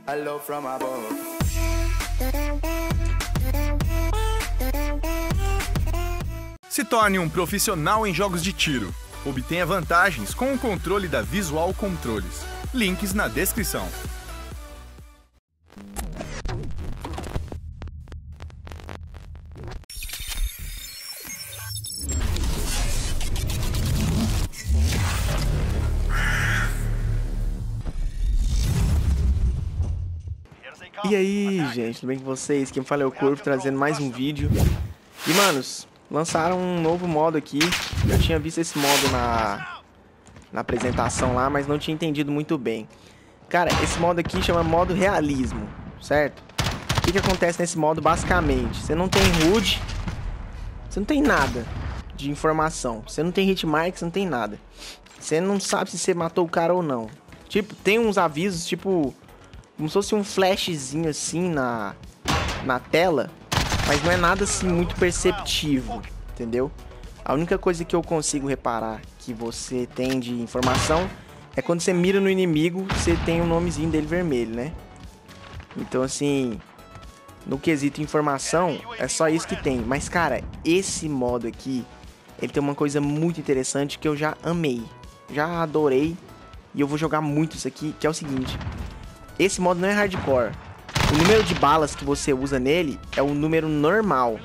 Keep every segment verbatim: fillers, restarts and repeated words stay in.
Se torne um profissional em jogos de tiro. Obtenha vantagens com o controle da Visual Controles. Links na descrição. E aí, gente, tudo bem com vocês? Quem fala é o Corvo, trazendo mais um vídeo. E, manos, lançaram um novo modo aqui. Eu tinha visto esse modo na, na apresentação lá, mas não tinha entendido muito bem. Cara, esse modo aqui chama modo realismo, certo? O que, que acontece nesse modo, basicamente? Você não tem H U D, você não tem nada de informação. Você não tem hitmark, você não tem nada. Você não sabe se você matou o cara ou não. Tipo, tem uns avisos, tipo... como se fosse um flashzinho assim na, na tela, mas não é nada assim muito perceptivo, entendeu? A única coisa que eu consigo reparar que você tem de informação é quando você mira no inimigo, você tem o nomezinho dele vermelho, né? Então assim, no quesito informação, é só isso que tem. Mas cara, esse modo aqui, ele tem uma coisa muito interessante que eu já amei, já adorei, e eu vou jogar muito isso aqui, que é o seguinte... esse modo não é hardcore. O número de balas que você usa nele é o número normal.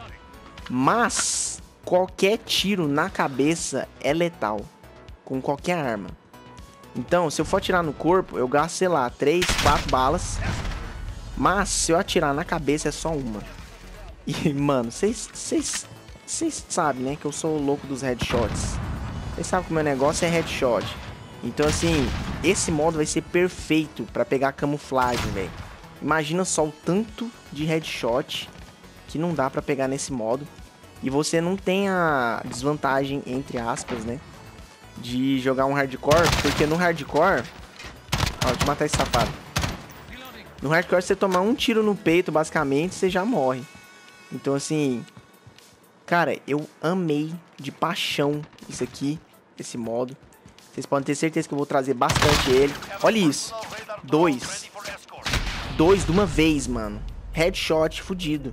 Mas qualquer tiro na cabeça é letal. Com qualquer arma. Então, se eu for atirar no corpo, eu gasto, sei lá, três, quatro balas. Mas se eu atirar na cabeça é só uma. E, mano, vocês sabem, né, que eu sou o louco dos headshots. Vocês sabem que o meu negócio é headshot. Então, assim, esse modo vai ser perfeito pra pegar camuflagem, velho. Imagina só o tanto de headshot que não dá pra pegar nesse modo. E você não tem a desvantagem, entre aspas, né, de jogar um hardcore. Porque no hardcore... ó, deixa eu matar esse safado. No hardcore, você tomar um tiro no peito, basicamente, você já morre. Então, assim... cara, eu amei de paixão isso aqui, esse modo. Vocês podem ter certeza que eu vou trazer bastante ele. Olha isso. Dois. Dois de uma vez, mano. Headshot fudido.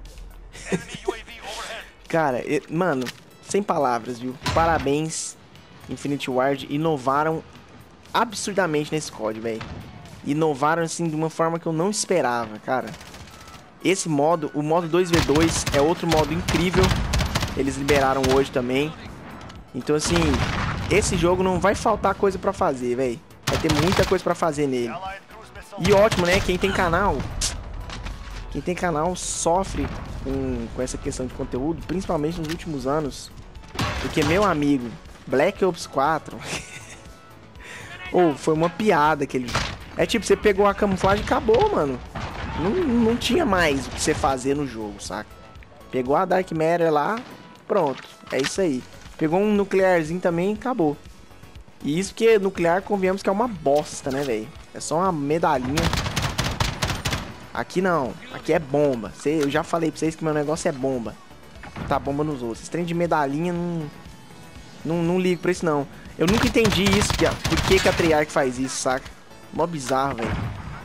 Cara, eu, mano, sem palavras, viu? Parabéns, Infinity Ward. Inovaram absurdamente nesse código, velho. Inovaram, assim, de uma forma que eu não esperava, cara. Esse modo, o modo dois contra dois, é outro modo incrível. Eles liberaram hoje também. Então, assim... esse jogo não vai faltar coisa pra fazer, velho. Vai ter muita coisa pra fazer nele. E ótimo, né? Quem tem canal... quem tem canal sofre com, com essa questão de conteúdo, principalmente nos últimos anos. Porque, meu amigo, Black Ops quatro... ou oh, foi uma piada aquele... é tipo, você pegou a camuflagem e acabou, mano. Não, não tinha mais o que você fazer no jogo, saca? Pegou a Dark Matter lá, pronto. É isso aí. Pegou um nuclearzinho também e acabou. E isso que nuclear, convenhamos que é uma bosta, né, velho? É só uma medalhinha. Aqui não. Aqui é bomba. Cê, eu já falei pra vocês que meu negócio é bomba. Tá bomba nos outros. Esse trem de medalhinha, não... Não, não ligo pra isso, não. Eu nunca entendi isso. Que, por que, que a Treyarch faz isso, saca? Mó bizarro, velho.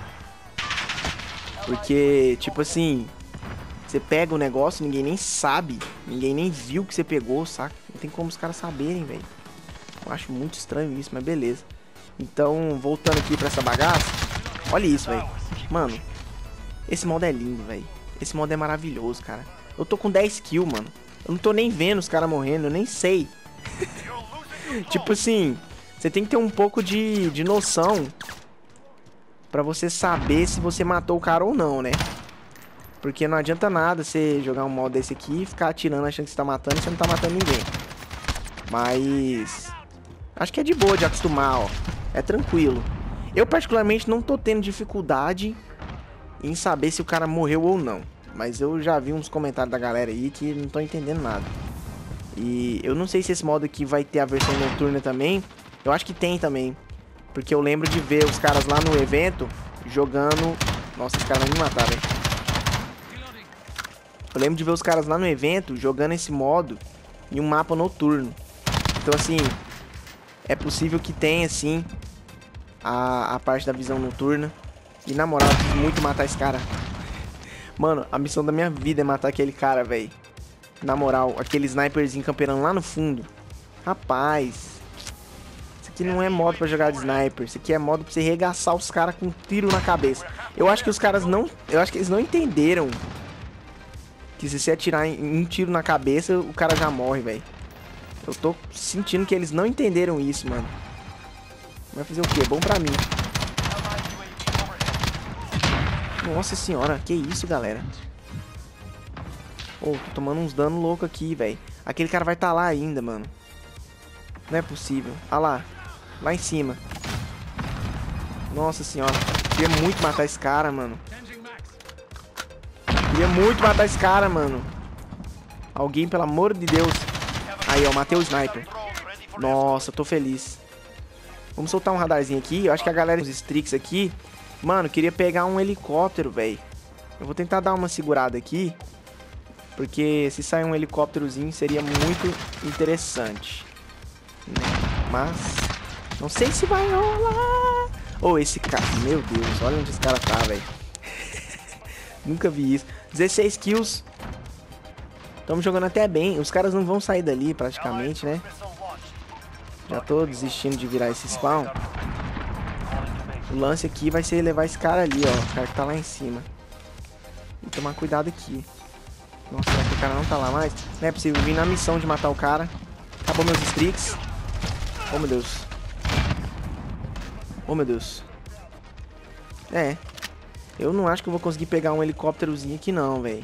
Porque, tipo assim... você pega o negócio, ninguém nem sabe. Ninguém nem viu que você pegou, saca? Não tem como os caras saberem, velho. Eu acho muito estranho isso, mas beleza. Então, voltando aqui pra essa bagaça. Olha isso, velho. Mano, esse modo é lindo, velho. Esse modo é maravilhoso, cara. Eu tô com dez kills, mano. Eu não tô nem vendo os caras morrendo, eu nem sei. Tipo assim, você tem que ter um pouco de, de noção pra você saber se você matou o cara ou não, né? Porque não adianta nada você jogar um modo desse aqui e ficar atirando achando que você tá matando e você não tá matando ninguém. Mas... acho que é de boa de acostumar, ó. É tranquilo. Eu particularmente não tô tendo dificuldade em saber se o cara morreu ou não. Mas eu já vi uns comentários da galera aí que não tô entendendo nada. E eu não sei se esse modo aqui vai ter a versão noturna também. Eu acho que tem também. Porque eu lembro de ver os caras lá no evento jogando... nossa, esse cara vai me matar, velho. Eu lembro de ver os caras lá no evento jogando esse modo em um mapa noturno. Então, assim, é possível que tenha, assim, a, a parte da visão noturna. E na moral, eu preciso muito matar esse cara. Mano, a missão da minha vida é matar aquele cara, velho. Na moral, aquele sniperzinho camperando lá no fundo. Rapaz. Isso aqui não é modo pra jogar de sniper. Isso aqui é modo pra você regaçar os caras com um tiro na cabeça. Eu acho que os caras não... Eu acho que eles não entenderam que se você atirar um tiro na cabeça, o cara já morre, velho. Eu tô sentindo que eles não entenderam isso, mano. Vai fazer o quê? Bom pra mim. Nossa senhora, que isso, galera. Oh, tô tomando uns danos loucos aqui, velho. Aquele cara vai estar lá ainda, mano. Não é possível. Ah lá. Lá em cima. Nossa senhora. Queria muito matar esse cara, mano. Queria muito matar esse cara, mano. Alguém, pelo amor de Deus. Aí, ó, matei o sniper. Nossa, tô feliz. Vamos soltar um radarzinho aqui. Eu acho que a galera... Os Strix aqui... Mano, queria pegar um helicóptero, velho. Eu vou tentar dar uma segurada aqui. Porque se sair um helicópterozinho seria muito interessante. Mas... não sei se vai rolar. Oh, esse cara... Meu Deus, olha onde esse cara tá, velho. Nunca vi isso. dezesseis kills. Estamos jogando até bem. Os caras não vão sair dali praticamente, né? Já tô desistindo de virar esse spawn. O lance aqui vai ser levar esse cara ali, ó. O cara que tá lá em cima. E tomar cuidado aqui. Nossa, será que o cara não tá lá mais? Não é possível. Vim na missão de matar o cara. Acabou meus streaks. Oh, meu Deus. Oh, meu Deus. É. Eu não acho que eu vou conseguir pegar um helicópterozinho aqui não, velho.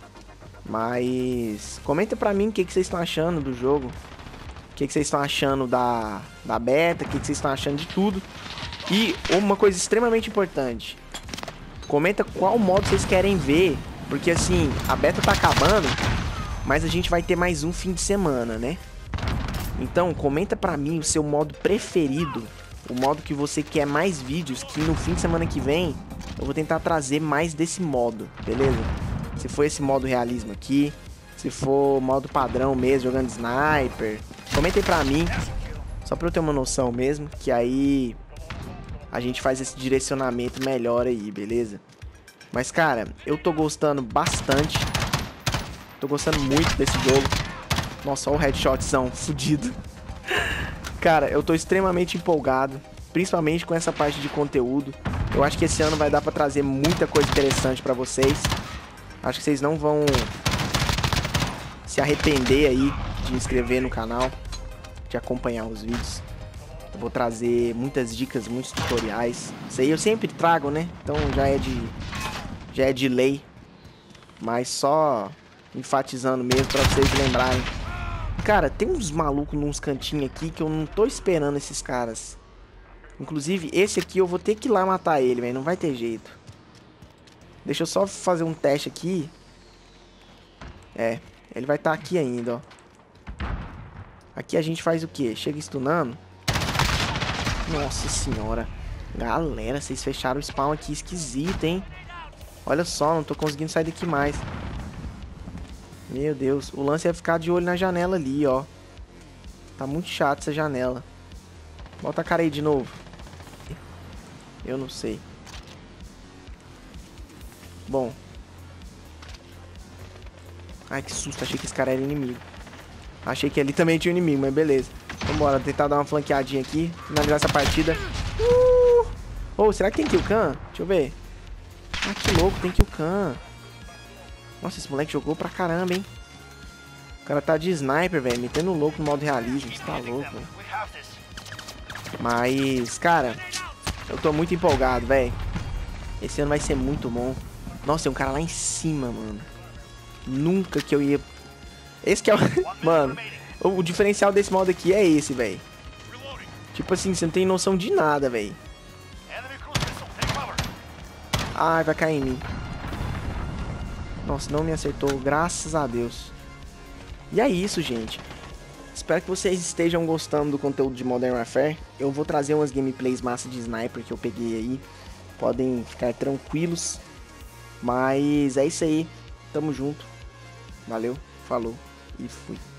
Mas... comenta pra mim o que, que vocês estão achando do jogo. O que, que vocês estão achando da, da beta. O que, que vocês estão achando de tudo. E uma coisa extremamente importante. Comenta qual modo vocês querem ver. Porque assim, a beta tá acabando. Mas a gente vai ter mais um fim de semana, né? Então, comenta pra mim o seu modo preferido. O modo que você quer mais vídeos. Que no fim de semana que vem eu vou tentar trazer mais desse modo, beleza? Se for esse modo realismo aqui. Se for modo padrão mesmo, jogando sniper. Comenta aí pra mim. Só pra eu ter uma noção mesmo. Que aí... a gente faz esse direcionamento melhor aí, beleza? Mas, cara, eu tô gostando bastante. Tô gostando muito desse jogo. Nossa, olha o headshotzão fudido. Cara, eu tô extremamente empolgado. Principalmente com essa parte de conteúdo. Eu acho que esse ano vai dar pra trazer muita coisa interessante pra vocês. Acho que vocês não vão se arrepender aí de inscrever no canal. De acompanhar os vídeos. Eu vou trazer muitas dicas, muitos tutoriais. Isso aí eu sempre trago, né? Então já é de já é de lei. Mas só enfatizando mesmo pra vocês lembrarem. Cara, tem uns malucos nos cantinhos aqui que eu não tô esperando esses caras. Inclusive, esse aqui eu vou ter que ir lá matar ele, velho. Não vai ter jeito. Deixa eu só fazer um teste aqui. É, ele vai estar aqui ainda, ó. Aqui a gente faz o quê? Chega stunando. Nossa senhora. Galera, vocês fecharam o spawn aqui esquisito, hein? Olha só, não tô conseguindo sair daqui mais. Meu Deus. O lance é ficar de olho na janela ali, ó. Tá muito chato essa janela. Bota a cara aí de novo. Eu não sei. Bom. Ai, que susto. Achei que esse cara era inimigo. Achei que ali também tinha um inimigo, mas beleza. Vambora, tentar dar uma flanqueadinha aqui. Finalizar essa partida. Uh! Oh, será que tem kill cam? Deixa eu ver. Ah, que louco, tem kill cam. Nossa, esse moleque jogou pra caramba, hein? O cara tá de sniper, velho. Metendo louco no modo realismo. Você tá louco, velho. Mas, cara, eu tô muito empolgado, velho. Esse ano vai ser muito bom. Nossa, tem um cara lá em cima, mano. Nunca que eu ia... Esse que é o... Mano, o diferencial desse modo aqui é esse, velho. Tipo assim, você não tem noção de nada, velho. Ai, vai cair em mim. Nossa, não me acertou, graças a Deus. E é isso, gente. Espero que vocês estejam gostando do conteúdo de Modern Warfare. Eu vou trazer umas gameplays massa de sniper que eu peguei aí. Podem ficar tranquilos. Mas é isso aí. Tamo junto. Valeu, falou e fui.